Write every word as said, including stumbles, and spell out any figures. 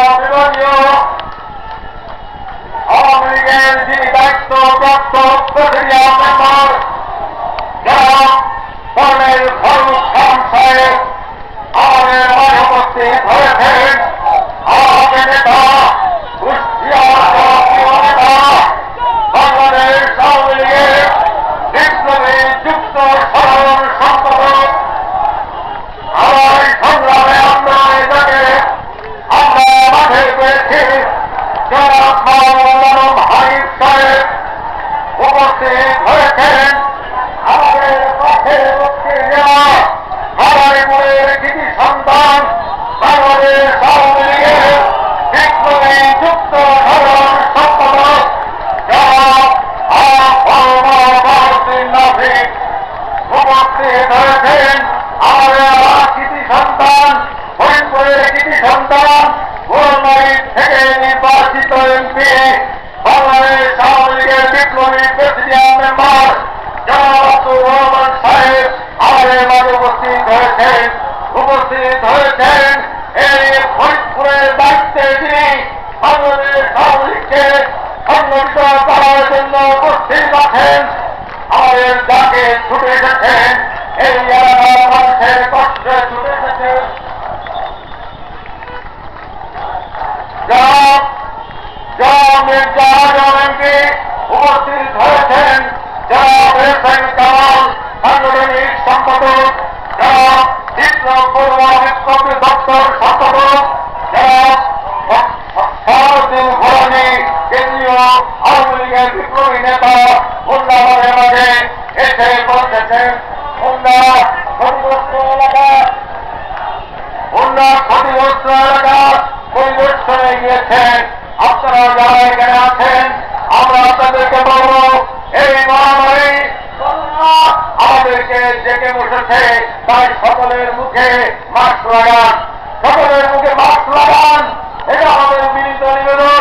বিভাগীয় আওয়ামী লীগের যিনি দায়িত্বপ্রাপ্ত প্রেসিডিয়াম মেম্বার জনাব কর্নেল ফারুক খান সাহেব আমাদের মাঝে উপস্থিত হয়েছেন। আমাদের নেতা কুষ্টিয়ার জাতীয় নেতা বাংলাদেশ আওয়ামী লীগের বিপ্লবী যুক্ত সাধারণ সম্পাদক আমার সংগ্রামে আমরা এটাকে আমরা মাঠে পেয়েছি জনাব মাওলানা হানিফ সাহেব উপস্থিত হয়েছেন। আমাদের পাশে বসে যাওয়া হারাইপুরের কৃতি সন্তান বাংলাদেশ আওয়ামী লীগের বিপ্লবী যুক্ত সাধারণ সম্পাদক জনাব আফাউদ্দিন নাফিক উপস্থিত হয়েছেন। আমাদের কৃতি সন্তান হরিপুরের কৃতি সন্তান গোলমারি থেকে নির্বাচিত এমপি বাংলাদেশ আওয়ামী লীগের বিপ্লবী প্রেসিডিয়াম মেম্বার জনাব আব্দুর রহমান সাহেব আমাদের মাঝে উপস্থিত হয়েছেন উপস্থিত হয়েছেন এই ফরিদপুরের দায়িত্বে যিনি বাংলাদেশ আওয়ামী লীগকে সংগঠিত করার জন্য উপস্থিত আছেন। আমাদের যাকে ছুটে এসেছেন এই এলাকার মানুষের কষ্টে ছুটে এসেছেন জনাব জনাব মির্জা আজম এমপি উপস্থিত হয়েছেন। জনাব এহসান কামাল সাংগঠনিক সম্পাদক, জনাব বিপ্লব বড়ুয়া বিপ্লবী দপ্তর সম্পাদক, জনাব সারাউদ্দিন ঘোরানি কেন্দ্রীয় আওয়ামী লীগের বিপ্লবী নেতা খুলনা মাঝে মাঝে এসে পৌঁছেছেন। খুলনা ক্ষতিগ্রস্ত এলাকা খুলনা ক্ষতিগ্রস্ত এলাকা পরিদর্শনে গিয়েছেন। আপনারা যারা এখানে আছেন আমরা আপনাদেরকে বলব এই মহামারী আমাদেরকে ডেকে বসেছে, তাই সকলের মুখে মাস্ক লাগান, সকলের মুখে মাস্ক লাগান, এটা আমাদের বিনীত নিবেদন।